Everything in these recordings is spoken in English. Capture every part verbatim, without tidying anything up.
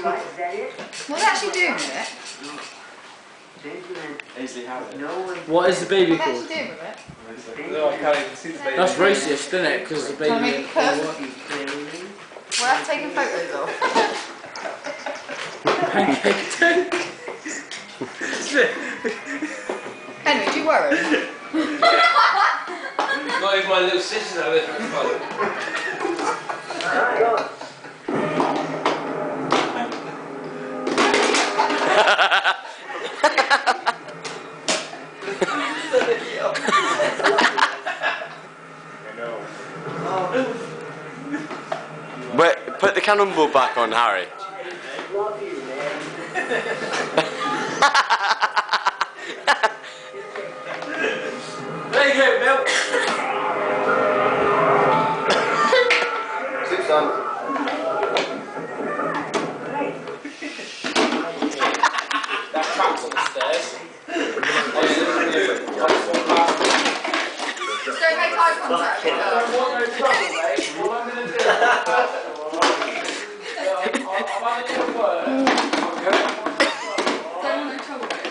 What are they actually doing with it? What is the baby What are they called? actually doing with it? No, I can't even see the baby. That's racist, isn't it? Because the baby. Can I make it cook? We're not taking photos of. Pancake tank. Henry, do you worry? Not even my little sister know this. Wait, put the cannonball back on, Harry. Love you, man. There you go, Bill. Six on. That trap's on the stairs. Just don't make eye contact with her. I want no trouble, mate. What I'm going to do... I'm having to work. Don't want no trouble with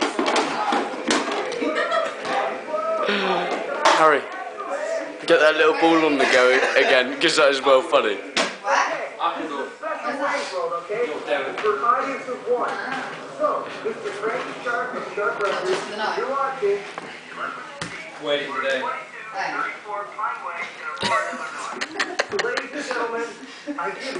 Harry, get that little ball on the go again, because that is well funny. Where? I can go. Okay? For audience of one. So, Mister Frank Sharp and Sharp Brothers, you're watching. Waiting today. Ladies and gentlemen, I give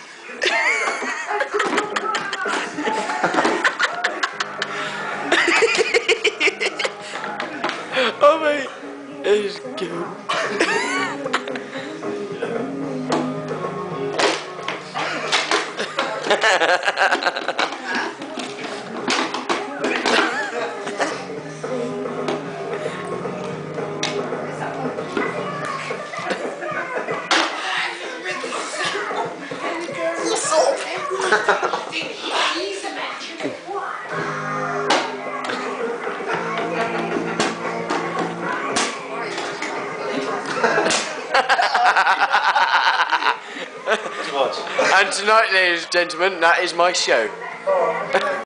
Oh mate, it's good. And tonight, ladies and gentlemen, that is my show.